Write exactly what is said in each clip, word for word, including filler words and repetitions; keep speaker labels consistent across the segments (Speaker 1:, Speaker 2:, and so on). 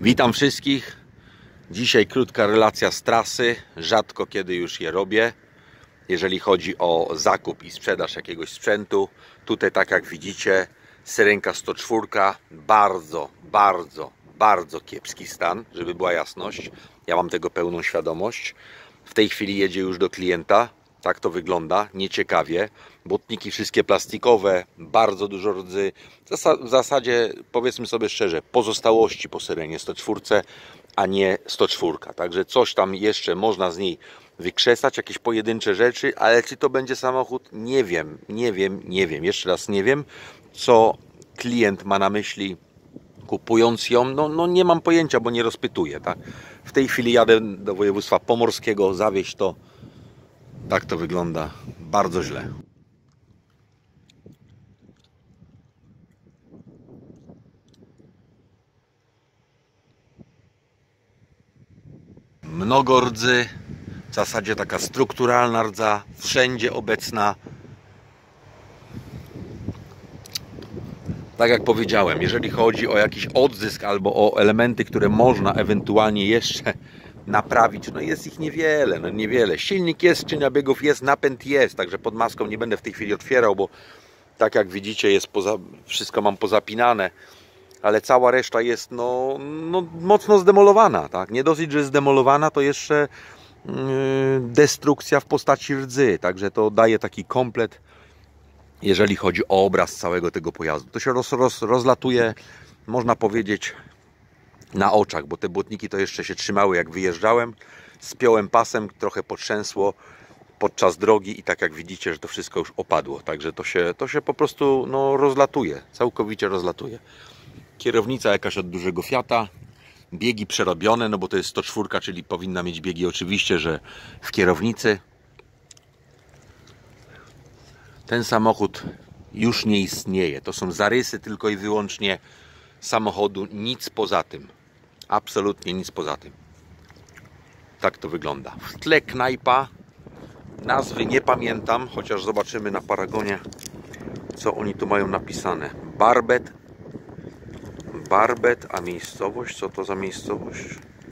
Speaker 1: Witam wszystkich. Dzisiaj krótka relacja z trasy. Rzadko kiedy już je robię. Jeżeli chodzi o zakup i sprzedaż jakiegoś sprzętu. Tutaj, tak jak widzicie, Syrenka sto cztery. Bardzo, bardzo, bardzo kiepski stan, żeby była jasność. Ja mam tego pełną świadomość. W tej chwili jedzie już do klienta. Tak to wygląda, nieciekawie. Błotniki wszystkie plastikowe, bardzo dużo rdzy. W zasadzie, powiedzmy sobie szczerze, pozostałości po Syrenie sto cztery, a nie sto cztery. Także coś tam jeszcze można z niej wykrzesać, jakieś pojedyncze rzeczy, ale czy to będzie samochód? Nie wiem, nie wiem, nie wiem. Jeszcze raz nie wiem, co klient ma na myśli, kupując ją. No, no nie mam pojęcia, bo nie rozpytuję. Tak? W tej chwili jadę do województwa pomorskiego, zawieźć to. Tak to wygląda bardzo źle. Mnogo rdzy, w zasadzie taka strukturalna rdza, wszędzie obecna. Tak jak powiedziałem, jeżeli chodzi o jakiś odzysk albo o elementy, które można ewentualnie jeszcze naprawić, no jest ich niewiele, no niewiele. Silnik jest, skrzynia biegów jest, napęd jest, także pod maską nie będę w tej chwili otwierał, bo tak jak widzicie, jest poza, wszystko mam pozapinane, ale cała reszta jest no, no mocno zdemolowana, tak? Nie dosyć, że zdemolowana, to jeszcze yy, destrukcja w postaci rdzy, także to daje taki komplet, jeżeli chodzi o obraz całego tego pojazdu. To się roz, roz, rozlatuje, można powiedzieć, na oczach, bo te błotniki to jeszcze się trzymały jak wyjeżdżałem. Spiąłem pasem, trochę potrzęsło podczas drogi i tak jak widzicie, że to wszystko już opadło. Także to się, to się po prostu no, rozlatuje, całkowicie rozlatuje. Kierownica jakaś od dużego Fiata. Biegi przerobione, no bo to jest sto cztery, czyli powinna mieć biegi oczywiście, że w kierownicy. Ten samochód już nie istnieje. To są zarysy tylko i wyłącznie samochodu, nic poza tym. Absolutnie nic poza tym. Tak to wygląda. W tle knajpa. Nazwy nie pamiętam, chociaż zobaczymy na paragonie, co oni tu mają napisane. Barbet. Barbet, a miejscowość? Co to za miejscowość?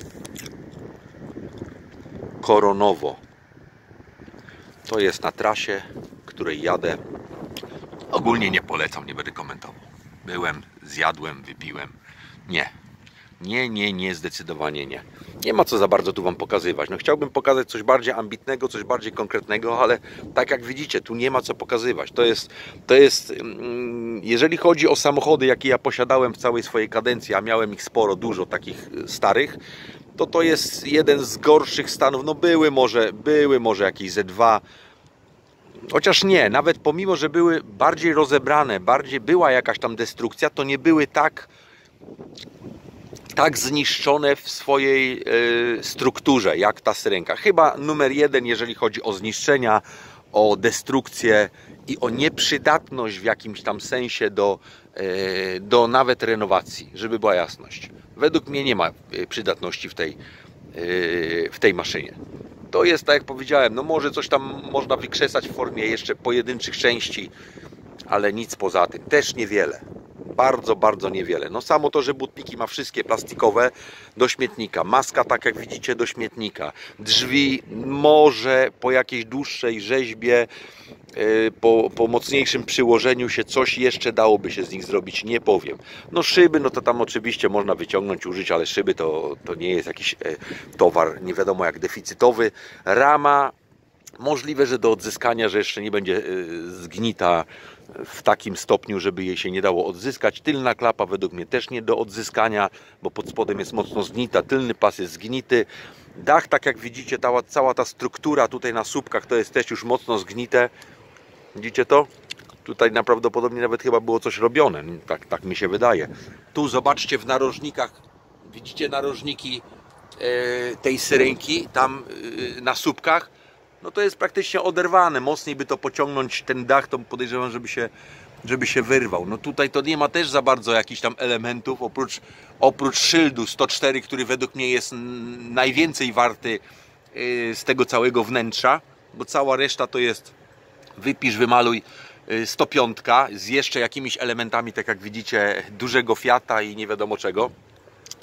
Speaker 1: Koronowo. To jest na trasie, której jadę. Ogólnie nie polecam, nie będę komentował. Byłem, zjadłem, wypiłem. Nie. Nie, nie, nie, zdecydowanie nie. Nie ma co za bardzo tu Wam pokazywać. No chciałbym pokazać coś bardziej ambitnego, coś bardziej konkretnego, ale tak jak widzicie, tu nie ma co pokazywać. To jest, to jest, jeżeli chodzi o samochody, jakie ja posiadałem w całej swojej kadencji, a miałem ich sporo, dużo takich starych, to to jest jeden z gorszych stanów. No były może, były może jakieś ze dwa, chociaż nie, nawet pomimo, że były bardziej rozebrane, bardziej była jakaś tam destrukcja, to nie były tak tak zniszczone w swojej y, strukturze jak ta Syrenka. Chyba numer jeden, jeżeli chodzi o zniszczenia, o destrukcję i o nieprzydatność w jakimś tam sensie do, y, do nawet renowacji, żeby była jasność. Według mnie nie ma przydatności w tej, y, w tej maszynie. To jest, tak jak powiedziałem, no może coś tam można wykrzesać w formie jeszcze pojedynczych części, ale nic poza tym. Też niewiele. Bardzo, bardzo niewiele. No samo to, że błotniki ma wszystkie plastikowe, do śmietnika. Maska, tak jak widzicie, do śmietnika. Drzwi może po jakiejś dłuższej rzeźbie, po, po mocniejszym przyłożeniu się coś jeszcze dałoby się z nich zrobić, nie powiem. No szyby, no to tam oczywiście można wyciągnąć, użyć, ale szyby to, to nie jest jakiś towar nie wiadomo jak deficytowy. Rama możliwe, że do odzyskania, że jeszcze nie będzie zgnita w takim stopniu, żeby jej się nie dało odzyskać. Tylna klapa według mnie też nie do odzyskania, bo pod spodem jest mocno zgnita. Tylny pas jest zgnity. Dach, tak jak widzicie, ta, cała ta struktura tutaj na słupkach to jest też już mocno zgnite. Widzicie to? Tutaj najprawdopodobniej nawet chyba było coś robione. Tak, tak mi się wydaje. Tu zobaczcie w narożnikach. Widzicie narożniki tej Syrenki tam na słupkach? No to jest praktycznie oderwane. Mocniej by to pociągnąć ten dach, to podejrzewam, żeby się, żeby się wyrwał. No tutaj to nie ma też za bardzo jakichś tam elementów, oprócz, oprócz szyldu sto cztery, który według mnie jest najwięcej warty z tego całego wnętrza, bo cała reszta to jest wypisz, wymaluj sto pięć z jeszcze jakimiś elementami, tak jak widzicie, dużego Fiata i nie wiadomo czego.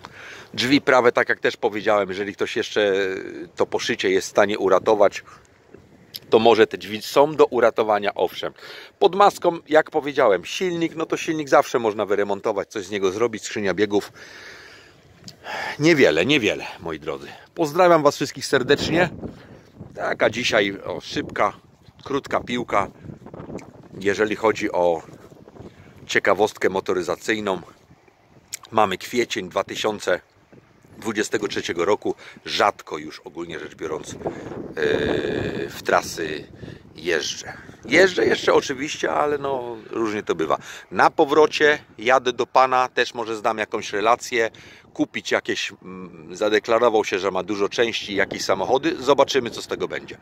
Speaker 1: Drzwi prawe, tak jak też powiedziałem, jeżeli ktoś jeszcze to poszycie jest w stanie uratować, to może te drzwi są do uratowania, owszem. Pod maską, jak powiedziałem, silnik, no to silnik zawsze można wyremontować, coś z niego zrobić, skrzynia biegów. Niewiele, niewiele, moi drodzy. Pozdrawiam Was wszystkich serdecznie. Taka dzisiaj o, szybka, krótka piłka, jeżeli chodzi o ciekawostkę motoryzacyjną. Mamy kwiecień dwa tysiące dwudziestego trzeciego roku. Rzadko już, ogólnie rzecz biorąc, yy, w trasy jeżdżę. Jeżdżę jeszcze oczywiście, ale no różnie to bywa. Na powrocie jadę do Pana, też może zdam jakąś relację, kupić jakieś, mm, zadeklarował się, że ma dużo części, jakieś samochody. Zobaczymy, co z tego będzie.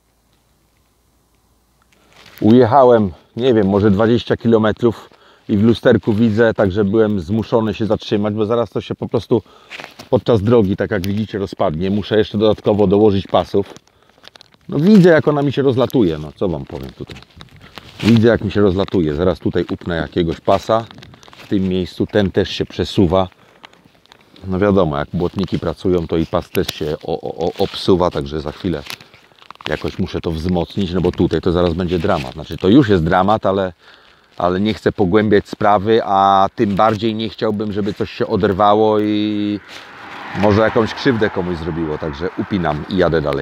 Speaker 1: Ujechałem, nie wiem, może dwadzieścia kilometrów i w lusterku widzę, także byłem zmuszony się zatrzymać, bo zaraz to się po prostu podczas drogi, tak jak widzicie, rozpadnie. Muszę jeszcze dodatkowo dołożyć pasów. No widzę, jak ona mi się rozlatuje, no co Wam powiem tutaj. Widzę, jak mi się rozlatuje. Zaraz tutaj upnę jakiegoś pasa. W tym miejscu ten też się przesuwa. No wiadomo, jak błotniki pracują, to i pas też się o, o, obsuwa, także za chwilę jakoś muszę to wzmocnić, no bo tutaj to zaraz będzie dramat. Znaczy to już jest dramat, ale, ale nie chcę pogłębiać sprawy, a tym bardziej nie chciałbym, żeby coś się oderwało i może jakąś krzywdę komuś zrobiło, także upinam i jadę dalej.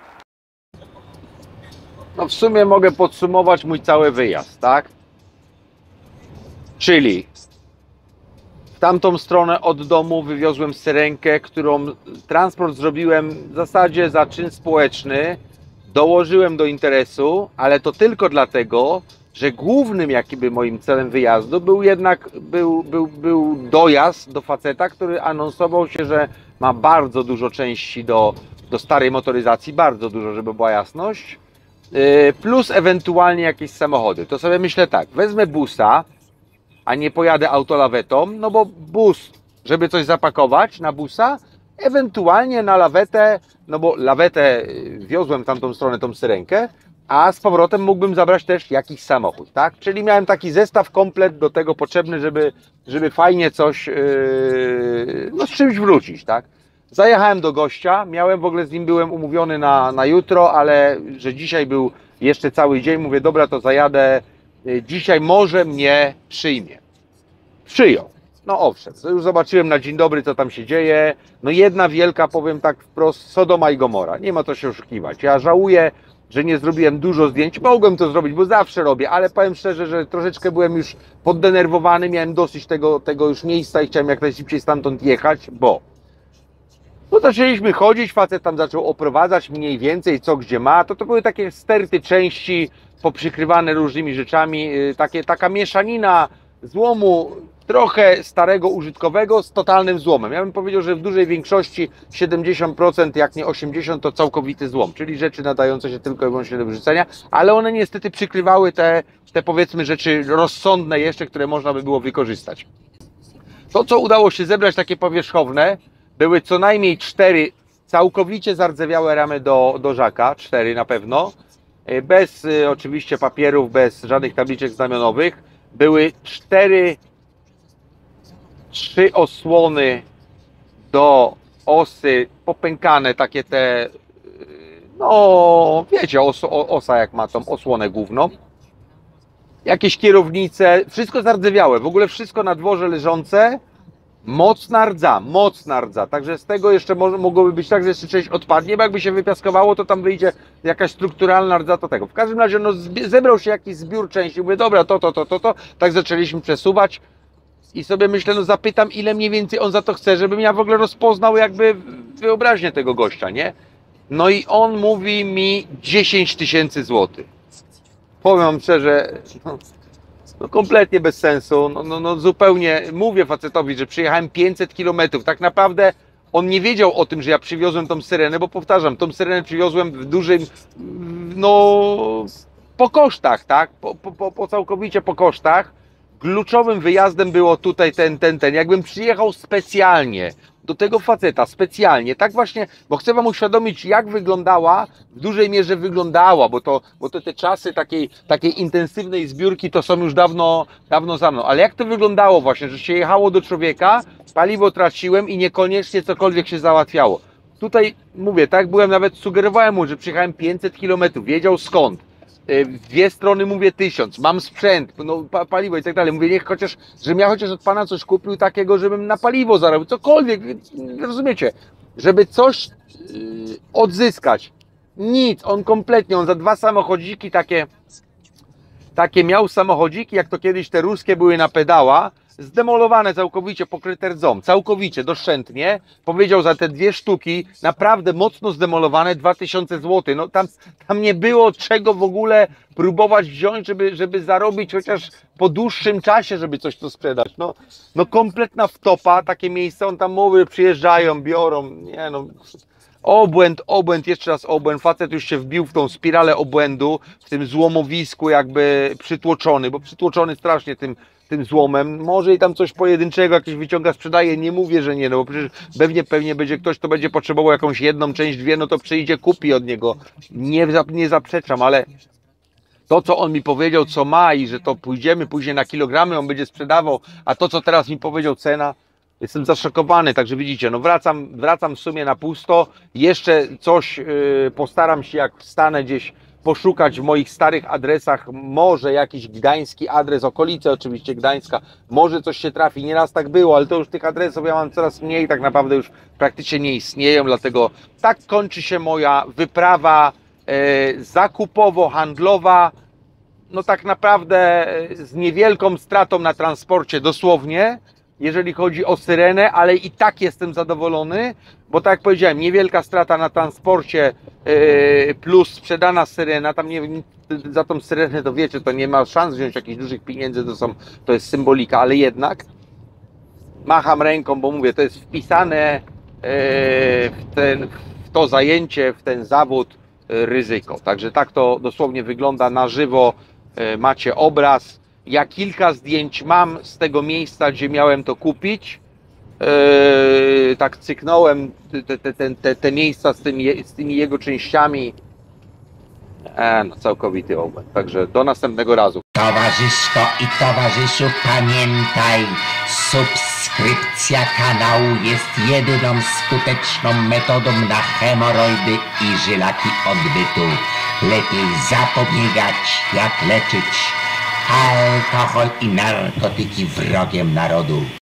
Speaker 1: No w sumie mogę podsumować mój cały wyjazd, tak? Czyli w tamtą stronę od domu wywiozłem syrenkę, którą transport zrobiłem w zasadzie za czyn społeczny. Dołożyłem do interesu, ale to tylko dlatego, że głównym jakby moim celem wyjazdu był jednak był, był, był dojazd do faceta, który anonsował się, że ma bardzo dużo części do, do starej motoryzacji, bardzo dużo, żeby była jasność, plus ewentualnie jakieś samochody. To sobie myślę tak, wezmę busa, a nie pojadę autolawetą, no bo bus, żeby coś zapakować na busa, ewentualnie na lawetę, no bo lawetę wiozłem w tamtą stronę, tą syrenkę, a z powrotem mógłbym zabrać też jakiś samochód, tak? Czyli miałem taki zestaw, komplet do tego potrzebny, żeby, żeby fajnie coś, yy, no z czymś wrócić, tak? Zajechałem do gościa, miałem w ogóle z nim, byłem umówiony na, na jutro, ale że dzisiaj był jeszcze cały dzień, mówię, dobra, to zajadę, dzisiaj może mnie przyjmie. Przyjął. No owszem, to już zobaczyłem na dzień dobry, co tam się dzieje. No jedna wielka, powiem tak wprost, Sodoma i Gomora. Nie ma co się oszukiwać. Ja żałuję, że nie zrobiłem dużo zdjęć. Mogłem to zrobić, bo zawsze robię, ale powiem szczerze, że troszeczkę byłem już poddenerwowany, miałem dosyć tego, tego już miejsca i chciałem jak najszybciej stamtąd jechać, bo no zaczęliśmy chodzić, facet tam zaczął oprowadzać mniej więcej co gdzie ma, to to były takie sterty części poprzykrywane różnymi rzeczami, takie, taka mieszanina złomu trochę starego, użytkowego z totalnym złomem. Ja bym powiedział, że w dużej większości siedemdziesiąt procent, jak nie osiemdziesiąt procent to całkowity złom, czyli rzeczy nadające się tylko i wyłącznie do wyrzucenia, ale one niestety przykrywały te, te powiedzmy rzeczy rozsądne jeszcze, które można by było wykorzystać. To, co udało się zebrać, takie powierzchowne, były co najmniej cztery całkowicie zardzewiałe ramy do, do żaka, cztery na pewno, bez y, oczywiście papierów, bez żadnych tabliczek znamionowych. Były cztery, trzy osłony do osy, popękane takie te, no wiecie, os, osa jak ma tą osłonę główną. Jakieś kierownice, wszystko zardzewiałe, w ogóle wszystko na dworze leżące. Mocna rdza, mocna rdza, także z tego jeszcze może, mogłoby być tak, że jeszcze część odpadnie, bo jakby się wypiaskowało, to tam wyjdzie jakaś strukturalna rdza do tego. W każdym razie no, zebrał się jakiś zbiór części, mówię, dobra, to, to, to, to, to, tak zaczęliśmy przesuwać i sobie myślę, no zapytam, ile mniej więcej on za to chce, żebym ja w ogóle rozpoznał jakby wyobraźnię tego gościa, nie? No i on mówi mi dziesięć tysięcy złotych. Powiem wam szczerze, no, no kompletnie bez sensu, no, no, no zupełnie, mówię facetowi, że przyjechałem pięćset kilometrów, tak naprawdę on nie wiedział o tym, że ja przywiozłem tą syrenę, bo powtarzam, tą syrenę przywiozłem w dużym, no po kosztach, tak, po, po, po całkowicie po kosztach. Kluczowym wyjazdem było tutaj ten, ten, ten, jakbym przyjechał specjalnie do tego faceta specjalnie, tak właśnie, bo chcę wam uświadomić, jak wyglądała, w dużej mierze wyglądała, bo to, bo to te czasy takiej, takiej intensywnej zbiórki to są już dawno, dawno za mną, ale jak to wyglądało właśnie, że się jechało do człowieka, paliwo traciłem i niekoniecznie cokolwiek się załatwiało. Tutaj mówię, tak byłem, nawet sugerowałem mu, że przyjechałem pięćset kilometrów, wiedział skąd. Dwie strony mówię tysiąc, mam sprzęt, no, paliwo i tak dalej. Mówię, niech chociaż, żebym ja chociaż od pana coś kupił takiego, żebym na paliwo zarobił, cokolwiek, rozumiecie, żeby coś yy, odzyskać. Nic, on kompletnie, on za dwa samochodziki takie, takie miał samochodziki, jak to kiedyś te ruskie były na pedała, zdemolowane całkowicie, pokryte rdzą, całkowicie, doszczętnie. Powiedział za te dwie sztuki, naprawdę mocno zdemolowane, dwa tysiące złotych. No tam, tam nie było czego w ogóle próbować wziąć, żeby, żeby zarobić chociaż po dłuższym czasie, żeby coś tu sprzedać. No, no kompletna wtopa, takie miejsce, on tam mówi, przyjeżdżają, biorą, nie no... Obłęd, obłęd, jeszcze raz obłęd, facet już się wbił w tą spiralę obłędu, w tym złomowisku jakby przytłoczony, bo przytłoczony strasznie tym, tym złomem, może i tam coś pojedynczego jakieś wyciąga, sprzedaje, nie mówię, że nie, no bo przecież pewnie, pewnie będzie ktoś, kto będzie potrzebował jakąś jedną część, dwie, no to przyjdzie, kupi od niego, nie, nie zaprzeczam, ale to, co on mi powiedział, co ma i że to pójdziemy później na kilogramy, on będzie sprzedawał, a to, co teraz mi powiedział, cena, jestem zaszokowany, także widzicie, no wracam, wracam w sumie na pusto, jeszcze coś yy, postaram się, jak wstanę gdzieś, poszukać w moich starych adresach, może jakiś gdański adres, okolice oczywiście Gdańska, może coś się trafi, nieraz tak było, ale to już tych adresów ja mam coraz mniej, tak naprawdę już praktycznie nie istnieją, dlatego tak kończy się moja wyprawa yy, zakupowo-handlowa, no tak naprawdę z niewielką stratą na transporcie dosłownie, jeżeli chodzi o Syrenę, ale i tak jestem zadowolony, bo tak jak powiedziałem, niewielka strata na transporcie yy, plus sprzedana Syrena, tam nie, za tą Syrenę to wiecie, to nie ma szans wziąć jakichś dużych pieniędzy, to, są, to jest symbolika, ale jednak macham ręką, bo mówię, to jest wpisane yy, w, ten, w to zajęcie, w ten zawód yy, ryzyko. Także tak to dosłownie wygląda na żywo, yy, macie obraz. Ja kilka zdjęć mam z tego miejsca, gdzie miałem to kupić. Yy, tak cyknąłem te, te, te, te, te miejsca z tymi, z tymi jego częściami. E, no całkowity obłęd. Także do następnego razu.
Speaker 2: Towarzyszko i towarzyszu, pamiętaj, subskrypcja kanału jest jedyną skuteczną metodą na hemoroidy i żylaki odbytu. Lepiej zapobiegać, jak leczyć. Alkohol i narkotyki wrogiem narodu.